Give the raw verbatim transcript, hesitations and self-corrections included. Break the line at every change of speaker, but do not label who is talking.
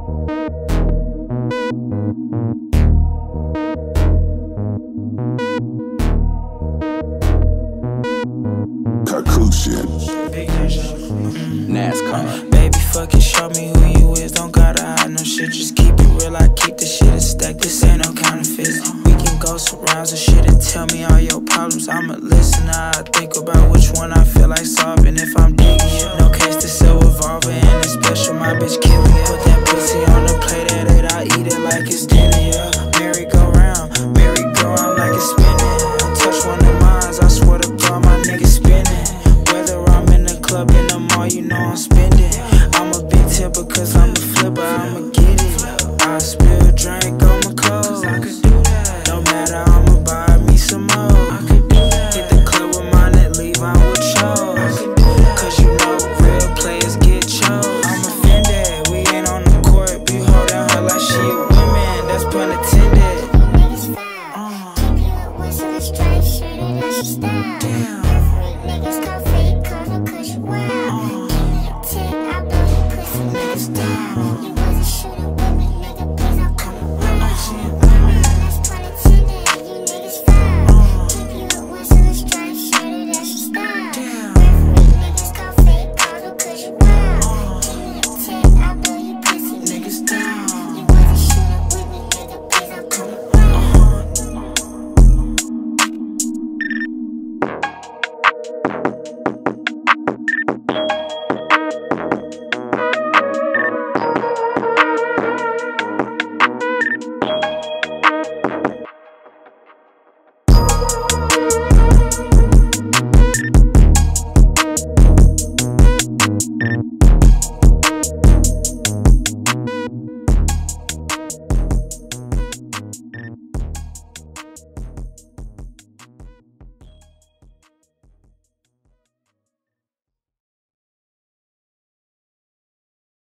Nascarr. Baby, fucking show me who you is. Don't gotta hide no shit. Just keep it real. I keep the shit a stack. This ain't no counterfeit. We can go some rounds of shit and tell me all your problems. I'm a listener. I think about which one I feel like solving. If I'm digging it, no case to sell revolver. And it's special, my bitch killing it. Put that pussy on the plate at it. I eat it like it's dinner. Yeah, merry go round, merry go round like it's spinning. Touch one of mine, I swear to God, my nigga spinning. Whether I'm in the club, in the mall, you know I'm spending. I'm a big tipper cause I'm a flipper, I'ma get it. I spill drink on my clothes, I could do that. No matter, I'ma buy me some more. I could do that. Hit the club with mine and leave out with chose. Cause you know real players get chose. I'm offended, we ain't on the court, we holding her like she a woman, that's pun intended. uh. Damn.
Niggas come fake, come cause you wild.
uh.
Tick, I blew your pussy niggas down. You wasn't shooting.